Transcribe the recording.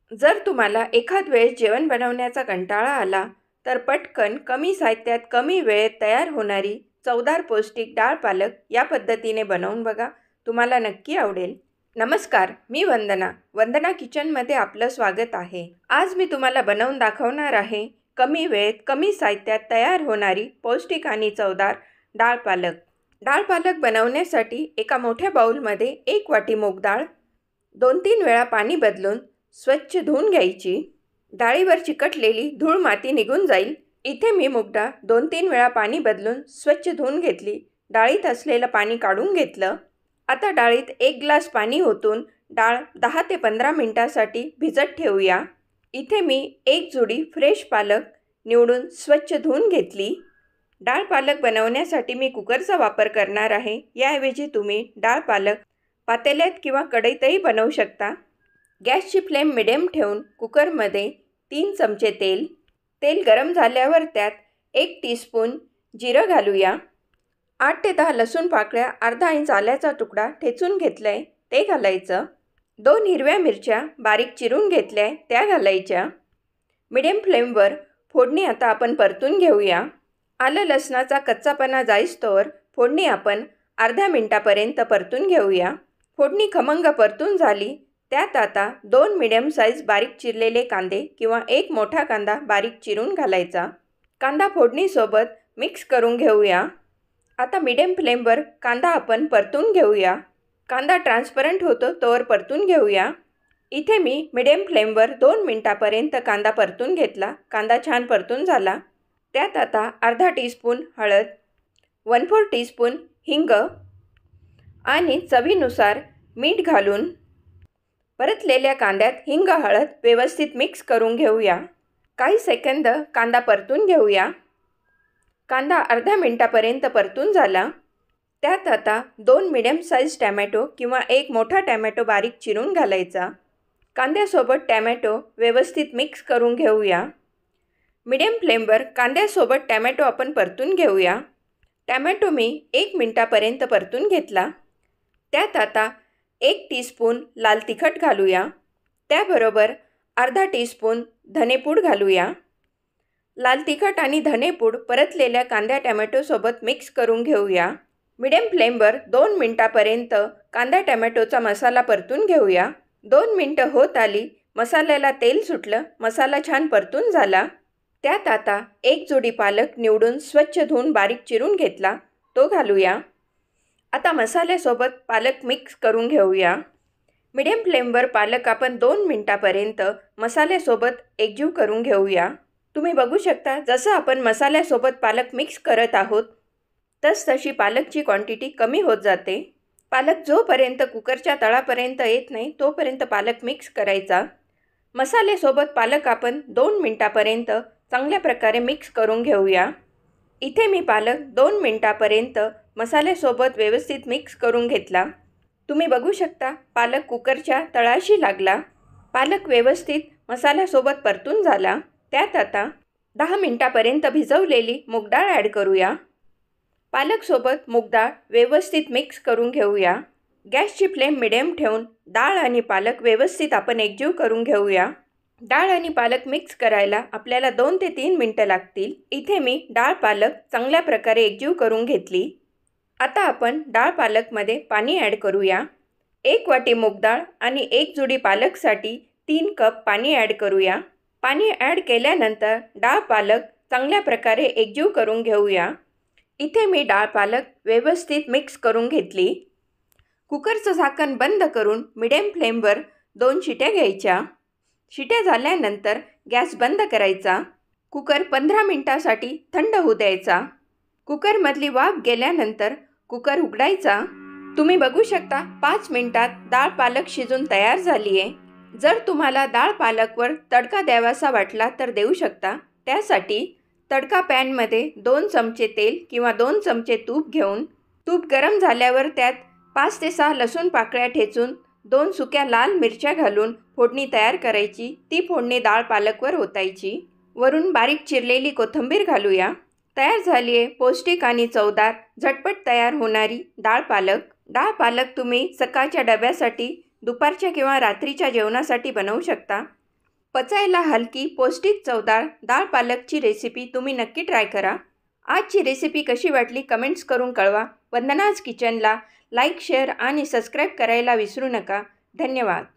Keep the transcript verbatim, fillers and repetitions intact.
जर तुम्हाला एखाद वेळेस जेवण बनवण्याचा कंटाळा आला तर पटकन कमी साहित्यात कमी वेळेत तयार होणारी चवदार पौष्टिक डाळ पालक या पद्धतीने बनवून बघा, तुम्हाला नक्की आवडेल. नमस्कार, मी वंदना. वंदना किचनमध्ये आपलं स्वागत आहे. आज मी तुम्हाला बनवून दाखवणार आहे कमी वेळेत कमी साहित्यात तयार होणारी पौष्टिक आणि चवदार डाळ पालक. डाळ पालक बनवण्यासाठी एका मोठ्या बाउलमध्ये एक वाटी मूग डाळ दोन तीन वेळा पाणी बदलून स्वच्छ धुवून घ्यायची. डाळीवर चिकटलेली धूळ माती निघून जाईल. इथे मी मूग डाळ दोन तीन वेळा पाणी बदलून स्वच्छ धुवून घेतली. डाळीत असलेलं पाणी काढून घेतलं. आता डाळीत एक ग्लास पाणी ओतून डाळ दहा ते पंधरा मिनटासाठी भिजत ठेवूया. इथे मी एक जुडी फ्रेश पालक निवडून स्वच्छ धुवून घेतली. डाळ पालक बनवण्यासाठी मी कुकरचा वापर करणार आहे. याऐवजी तुम्ही डाळ पालक पातेल्यात किंवा कढईतही बनवू शकता. गॅसची फ्लेम मिडियम ठेवून कुकरमध्ये तीन चमचे तेल तेल गरम झाल्यावर त्यात एक टीस्पून जिरं घालूया. आठ ते दहा लसूण पाकळ्या, अर्धा इंच आल्याचा तुकडा ठेचून घेतला आहे ते घालायचं. दोन हिरव्या मिरच्या बारीक चिरून घेतल्या आहे त्या घालायच्या. मिडियम फ्लेमवर फोडणी आता आपण परतून घेऊया. आलं लसणाचा कच्चापणा जाईस्तोवर फोडणी आपण अर्ध्या मिनटापर्यंत परतून घेऊया. फोडणी खमंग परतून झाली. त्यात आता दोन मिडियम साईज बारीक चिरलेले कांदे किंवा एक मोठा कांदा बारीक चिरून घालायचा. कांदा फोडणीसोबत मिक्स करून घेऊया. आता मिडियम फ्लेमवर कांदा आपण परतून घेऊया. कांदा ट्रान्सपरंट होतो तोवर परतून घेऊया. इथे मी मिडियम फ्लेमवर दोन मिनटापर्यंत कांदा परतून घेतला. कांदा छान परतून झाला. त्यात आता अर्धा टीस्पून हळद, वन फोर टीस्पून हिंग आणि चवीनुसार मीठ घालून परतलेल्या कांद्यात हिंग हळद व्यवस्थित मिक्स करून घेऊया. काही सेकंद कांदा परतून घेऊया. कांदा अर्ध्या मिनटापर्यंत परतून झाला. त्यात आता दोन मिडियम साईज टॅमॅटो किंवा एक मोठा टॅमॅटो बारीक चिरून घालायचा. कांद्यासोबत टॅमॅटो व्यवस्थित मिक्स करून घेऊया. मिडियम फ्लेमवर कांद्यासोबत टॅमॅटो आपण परतून घेऊया. टॅमॅटो मी एक मिनटापर्यंत परतून घेतला. त्यात आता एक टीस्पून लाल तिखट घालूया. त्याबरोबर अर्धा टीस्पून धनेपूड घालूया. लाल तिखट आणि धनेपूड परतलेल्या कांद्या टॅमॅटोसोबत मिक्स करून घेऊया. मिडियम फ्लेमवर दोन मिनटापर्यंत कांदा टॅमॅटोचा मसाला परतून घेऊया. दोन मिनटं होत आली. मसाल्याला तेल सुटलं. मसाला छान परतून झाला. त्यात आता एक जुडी पालक निवडून स्वच्छ धुवून बारीक चिरून घेतला तो घालूया. आता मसाल्यासोबत पालक मिक्स करून घेऊया. मिडियम फ्लेमवर पालक आपण दोन मिनटापर्यंत मसाल्यासोबत एकजीव करून घेऊया. तुम्ही बघू शकता जसं आपण मसाल्यासोबत पालक मिक्स करत आहोत तस तशी पालकची क्वांटिटी कमी होत जाते. पालक जोपर्यंत कुकरच्या तळापर्यंत येत नाही तोपर्यंत पालक मिक्स करायचा. मसाल्यासोबत पालक आपण दोन मिनटापर्यंत चांगल्या प्रकारे मिक्स करून घेऊया. इथे मी पालक दोन मिनटापर्यंत मसाल्यासोबत व्यवस्थित मिक्स करून घेतला. तुम्ही बघू शकता पालक कुकरच्या तळाशी लागला. पालक व्यवस्थित मसाल्यासोबत परतून झाला. त्यात आता दहा मिनटापर्यंत भिजवलेली मूग डाळ ॲड करूया. पालकसोबत मूग डाळ व्यवस्थित मिक्स करून घेऊया. गॅसची फ्लेम मिडियम ठेवून डाळ आणि पालक व्यवस्थित आपण एकजीव करून घेऊया. डाळ आणि पालक मिक्स करायला आपल्याला दोन ते तीन मिनटं लागतील. इथे मी डाळ पालक चांगल्या प्रकारे एकजीव करून घेतली. आता आपण डाळ पालकमध्ये पाणी ॲड करूया. एक वाटी मूग डाळ आणि एक जुडी पालकसाठी तीन कप पाणी ॲड करूया. पाणी ॲड केल्यानंतर डाळ पालक चांगल्या प्रकारे एकजीव करून घेऊया. इथे मी डाळ पालक व्यवस्थित मिक्स करून घेतली. कुकरचं झाकण बंद करून मिडियम फ्लेमवर दोन शिट्या घ्यायच्या. शिट्या झाल्यानंतर गॅस बंद करायचा. कुकर पंधरा मिनटासाठी थंड होऊ द्यायचा. कुकरमधली वाफ गेल्यानंतर कुकर उघडायचा. तुम्ही बघू शकता पाच मिनटात डाळ पालक शिजून तयार झाली आहे. जर तुम्हाला डाळ पालकवर तडका द्यावासा वाटला तर देऊ शकता. त्यासाठी तडका पॅनमध्ये दोन चमचे तेल किंवा दोन चमचे तूप घेऊन तूप गरम झाल्यावर त्यात पाच ते सहा लसूण पाकळ्या ठेचून दोन सुक्या लाल मिरच्या घालून फोडणी तयार करायची. ती फोडणी डाळ पालकवर ओतायची. वरून बारीक चिरलेली कोथिंबीर घालूया. तयार झाली आहे पौष्टिक आणि चवदार झटपट तयार होणारी डाळ पालक. डाळ पालक तुम्ही सकाळच्या डब्यासाठी, दुपारच्या किंवा रात्रीच्या जेवणासाठी बनवू शकता. पचायला हलकी पौष्टिक चवदार डाळ पालकची रेसिपी तुम्ही नक्की ट्राय करा। आजची रेसिपी कशी वाटली कमेंट्स करून कळवा। वंदनाज किचनला लाईक शेअर आणि सबस्क्राईब करायला विसरू नका। धन्यवाद।